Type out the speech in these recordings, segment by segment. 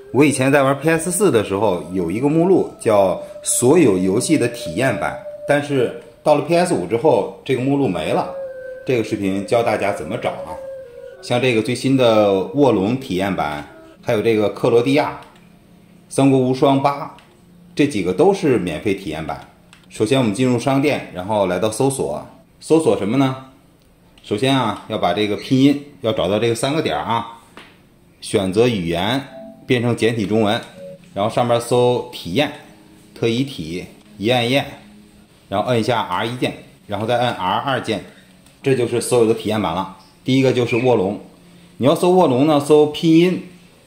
我以前在玩 PS4 的时候，有一个目录叫所有游戏的体验版，但是到了 PS5 之后，这个目录没了。这个视频教大家怎么找啊。像这个最新的卧龙体验版，还有这个克罗地亚、三国无双8，这几个都是免费体验版。首先我们进入商店，然后来到搜索，搜索什么呢？首先啊，要把这个拼音要找到这个3个点啊，选择语言变成简体中文，然后上面搜体验，特一体一按验，然后摁一下 R1 键，然后再摁 R2 键，这就是所有的体验版了。第一个就是卧龙，你要搜卧龙呢，搜拼音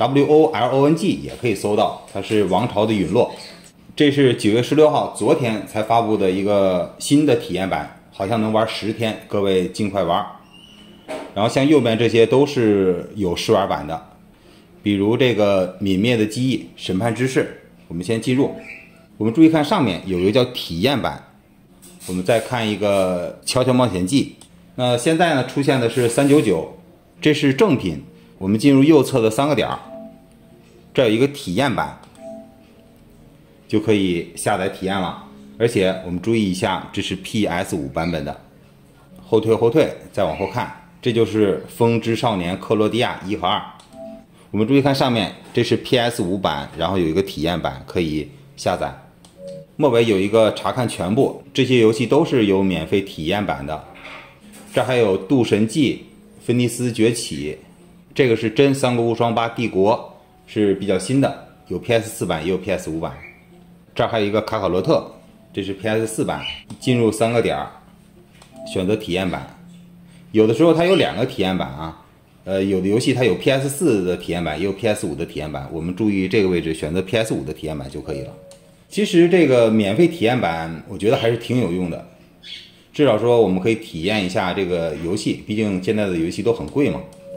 WOLONG 也可以搜到，它是王朝的陨落。这是9月16号，昨天才发布的一个新的体验版，好像能玩10天，各位尽快玩。然后像右边这些都是有试玩版的，比如这个泯灭的记忆、审判之誓，我们先进入。我们注意看上面有一个叫体验版，我们再看一个悄悄冒险记。那现在呢出现的是399，这是正品。我们进入右侧的3个点，这有一个体验版，就可以下载体验了。而且我们注意一下，这是 PS5 版本的。后退，再往后看，这就是《风之少年克罗地亚1和2》。我们注意看上面，这是 PS5 版，然后有一个体验版可以下载。末尾有一个查看全部，这些游戏都是有免费体验版的。这还有《渡神记》、《芬尼斯崛起》，这个是真《三国无双8帝国》，是比较新的，有 PS4 版也有 PS5 版。这儿还有一个卡卡罗特，这是 PS4 版。进入3个点，选择体验版。有的时候它有2个体验版啊，有的游戏它有 PS4 的体验版，也有 PS5 的体验版。我们注意这个位置，选择 PS5 的体验版就可以了。其实这个免费体验版，我觉得还是挺有用的。至少说我们可以体验一下这个游戏，毕竟现在的游戏都很贵嘛。